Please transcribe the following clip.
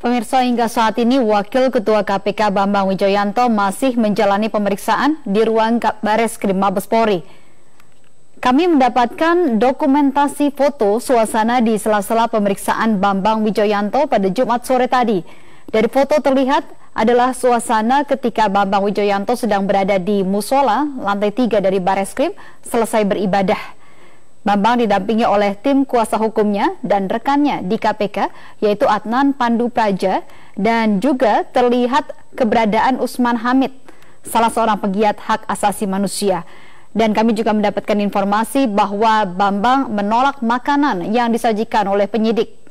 Pemirsa, hingga saat ini Wakil Ketua KPK Bambang Wijoyanto masih menjalani pemeriksaan di ruang Bareskrim Mabes Polri. Kami mendapatkan dokumentasi foto suasana di sela-sela pemeriksaan Bambang Wijoyanto pada Jumat sore tadi. Dari foto terlihat adalah suasana ketika Bambang Wijoyanto sedang berada di musola lantai 3 dari Bareskrim selesai beribadah. Bambang didampingi oleh tim kuasa hukumnya dan rekannya di KPK, yaitu Adnan Pandu Praja, dan juga terlihat keberadaan Usman Hamid, salah seorang pegiat hak asasi manusia. Dan kami juga mendapatkan informasi bahwa Bambang menolak makanan yang disajikan oleh penyidik.